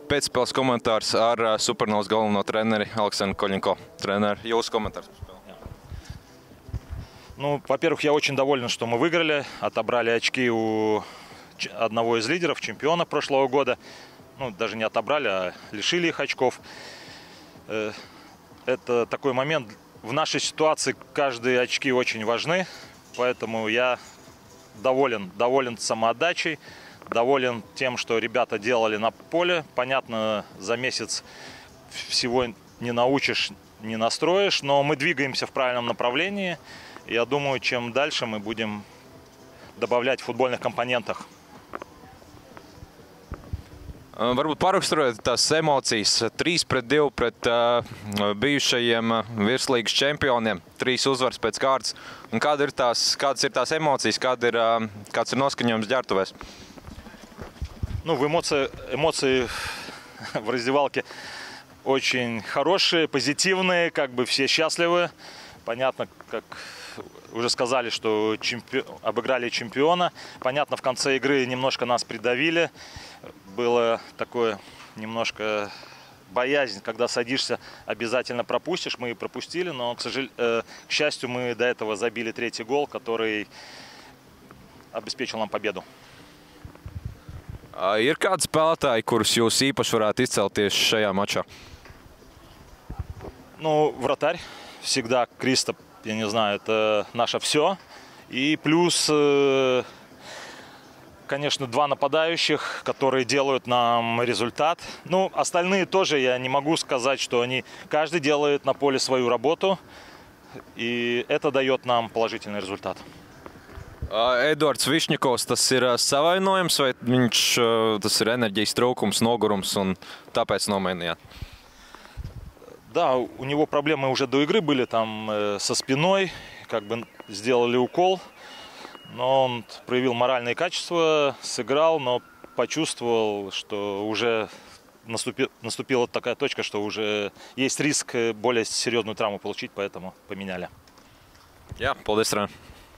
pēcspēles komentārs ar Supernovas galveno treneri Aleksandru Koļņko. Тренер, jūsu komentārs. Ну, во-первых, я очень доволен, что мы выиграли, отобрали очки у одного из лидеров, чемпиона прошлого года. Ну, даже не отобрали, а лишили их очков. Это такой момент. В нашей ситуации каждые очки очень важны, поэтому я доволен самоотдачей, доволен тем, что ребята делали на поле. Понятно, за месяц всего не научишь, не настроишь, но мы двигаемся в правильном направлении. Я думаю, чем дальше мы будем добавлять в футбольных компонентах. Varbūt paraksturot tās emocijas. 3-2 pret bijušajiem virslīgas čempioniem. 3 uzvaras pēc kārtas. Un kādas ir tās emocijas, kāds ir noskaņojums ģērbtuvēs? Ну, эмоции в раздевалке очень хорошие, позитивные, как бы все счастливы. Понятно, как уже сказали, что обыграли чемпиона. Понятно, в конце игры немножко нас придавили. Было такое немножко боязнь, когда садишься, обязательно пропустишь. Мы и пропустили, но, к счастью, мы до этого забили 3-й гол, который обеспечил нам победу. Ir kādi spēlētāji, kurus jūs īpaši varētu izcelt tieši šajā mačā? Ну, вратарь. Всегда Кристоп, я не знаю, это наше все. И плюс, конечно, 2 нападающих, которые делают нам результат. Ну, остальные тоже, я не могу сказать, что каждый делает на поле свою работу. И это дает нам положительный результат. Edvards Višņikovs, tas ir savainojums vai tas ir enerģijas trūkums, nogurums un tāpēc nomainījāt? Да, у него проблемы уже до игры были там со спиной, как бы сделали укол, но он проявил моральные качества, сыграл, но почувствовал, что уже наступила такая точка, что уже есть риск более серьезную травму получить, поэтому поменяли. Jā, paldies, Rēn.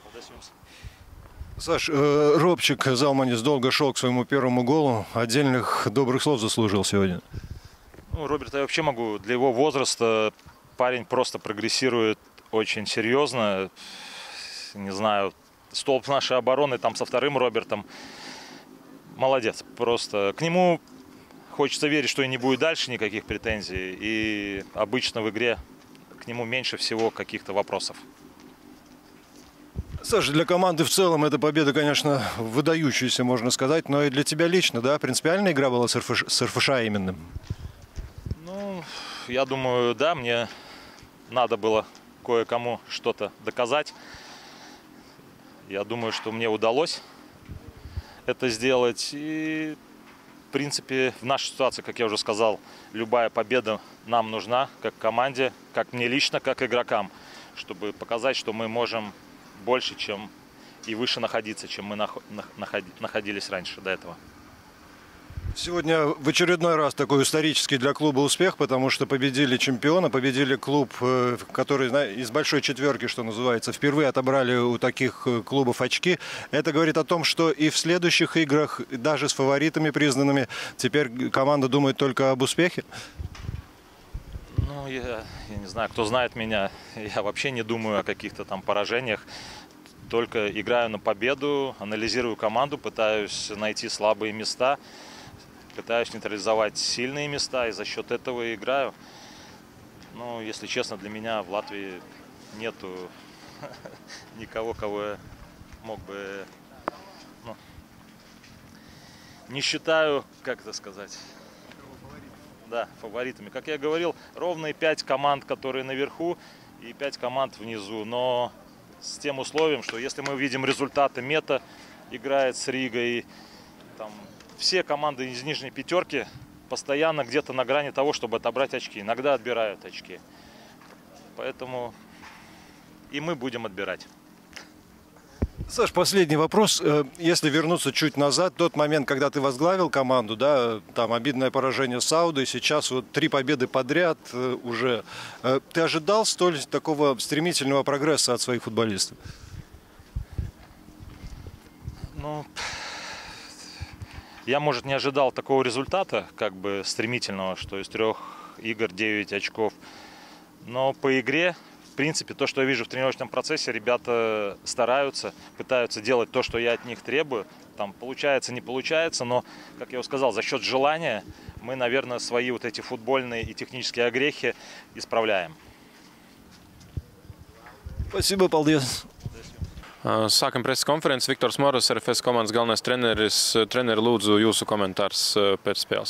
Саш, Робчик Залманис долго шел к своему первому голу. Отдельных добрых слов заслужил сегодня. Ну, Роберта я вообще могу. Для его возраста парень просто прогрессирует очень серьезно. Не знаю, столб нашей обороны там со 2-м Робертом. Молодец. Просто к нему хочется верить, что и не будет дальше никаких претензий. И обычно в игре к нему меньше всего каких-то вопросов. Саша, для команды в целом эта победа, конечно, выдающаяся, можно сказать, но и для тебя лично, да? Принципиальная игра была с РФШ именно? Ну, я думаю, да, мне надо было кое-кому что-то доказать. Я думаю, что мне удалось это сделать. И, в принципе, в нашей ситуации, как я уже сказал, любая победа нам нужна, как команде, как мне лично, как игрокам, чтобы показать, что мы можем больше, чем и выше находиться, чем мы находились раньше до этого. Сегодня в очередной раз такой исторический для клуба успех, потому что победили чемпиона, победили клуб, который из большой четверки, что называется, впервые отобрали у таких клубов очки. Это говорит о том, что и в следующих играх, даже с фаворитами признанными, теперь команда думает только об успехе. Ну, я не знаю, кто знает меня, я вообще не думаю о каких-то там поражениях. Только играю на победу, анализирую команду, пытаюсь найти слабые места, пытаюсь нейтрализовать сильные места и за счет этого играю. Ну, если честно, для меня в Латвии нету никого, кого я мог бы... Ну, не считаю, как это сказать... Да, фаворитами. Как я говорил, ровно 5 команд, которые наверху, и 5 команд внизу. Но с тем условием, что если мы видим результаты, Мета играет с Ригой, там, все команды из нижней пятерки постоянно где-то на грани того, чтобы отобрать очки. Иногда отбирают очки. Поэтому и мы будем отбирать. Саш, последний вопрос. Если вернуться чуть назад, тот момент, когда ты возглавил команду, да, там обидное поражение с Саудой, сейчас вот 3 победы подряд уже. Ты ожидал столь такого стремительного прогресса от своих футболистов? Ну, Я, может, не ожидал такого результата, как бы стремительного, что из 3 игр 9 очков. Но по игре, в принципе, то, что я вижу в тренировочном процессе, ребята стараются, пытаются делать то, что я от них требую. Там получается, не получается, но, как я уже сказал, за счет желания мы, наверное, свои вот эти футбольные и технические огрехи исправляем. Спасибо, paldies. Sākam preses konferenci. Viktors Moros, RFS komandas galvenais treneris. Treneri, lūdzu, jūsu komentārs pēc spēles.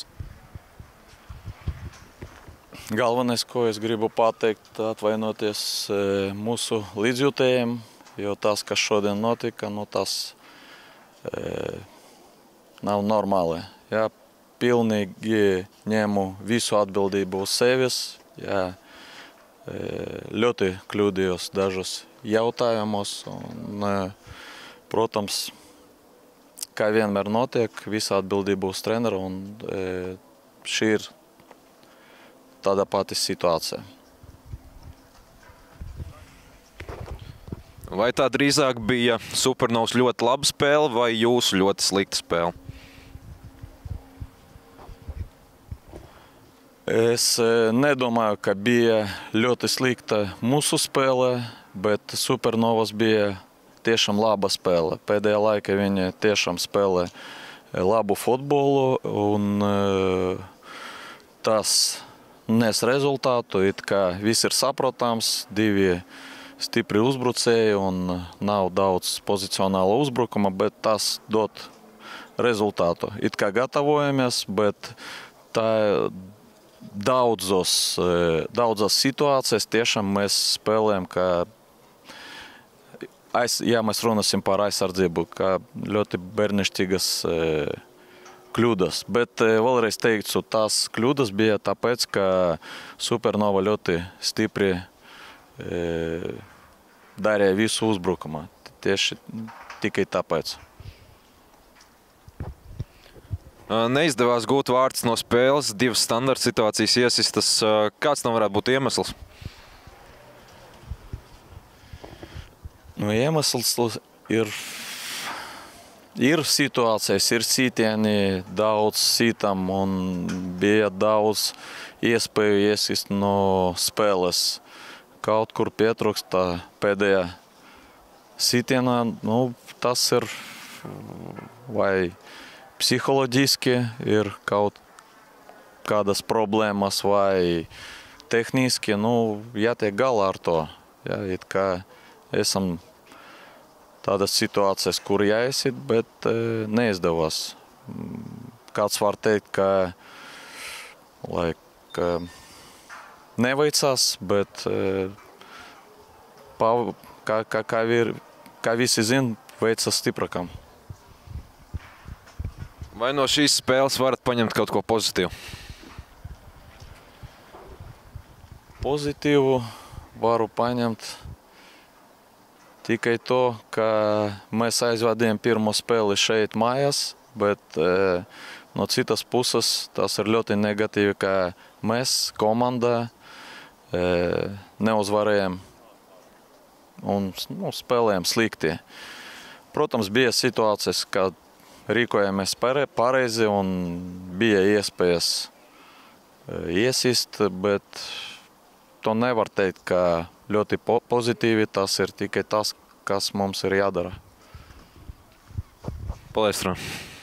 Galvenais, ko es gribu pateikt, atvainoties mūsu līdzjūtējiem, jo tas, kas šodien notika, tas nav normāli. Ja pilnīgi ņemu visu atbildību uz sevis, ja ļoti kļūdījos dažos jautājumos, un, protams, kā vienmēr notiek, visa atbildība uz treneru, un šī ir tāda pati situācija. Vai tā drīzāk bija Supernovas ļoti laba spēle vai jūsu ļoti slikta spēle? Es nedomāju, ka bija ļoti slikta mūsu spēle, bet Supernovas bija tiešām laba spēle. Pēdējā laikā viņi tiešām spēlē labu futbolu, un tas nes rezultātu. It kā viss ir saprotams, 2 stipri uzbrucēji un nav daudz pozicionāla uzbrukuma, bet tas dod rezultātu. It kā gatavojamies, bet tā daudzas situācijas tiešām mēs spēlējam, ja mēs runāsim par aizsardzību, kā ļoti bērnišķīgas kļūdas. Bet vēlreiz teiktu, tās kļūdas bija tāpēc, ka Supernova ļoti stipri darīja visu uzbrukumā. Tieši tikai tāpēc. Neizdevās gūt vārds no spēles, 2 standarta situācijas iesistas. Kāds tam varētu būt iemesls? Iemesls ir situācijas, ir sitieni, daudz sitam un bija daudz iespēju iesist no spēles. Kaut kur pietrūkst pēdējā sitienā, tas ir vai psiholoģiski ir kaut kādas problēmas vai tehniski, jātiek galā ar to. Ja, it kā esam tādas situācijas, kur jāiesit, bet neizdevās. Kāds var teikt, ka neveicās, bet kā visi zina, veicas stiprakam. Vai no šīs spēles varat paņemt kaut ko pozitīvu? Pozitīvu varu paņemt tikai to, ka mēs aizvadījām pirmo spēli šeit mājās, bet no citas puses tas ir ļoti negatīvi, ka mēs komandā neuzvarējām un spēlējām slikti. Protams, bija situācijas, kad rīkojāmies pareizi un bija iespējas iesist, bet to nevar teikt, ka ļoti pozitīvi. Tas ir tikai tas, kas mums ir jādara. Paldies, Ron.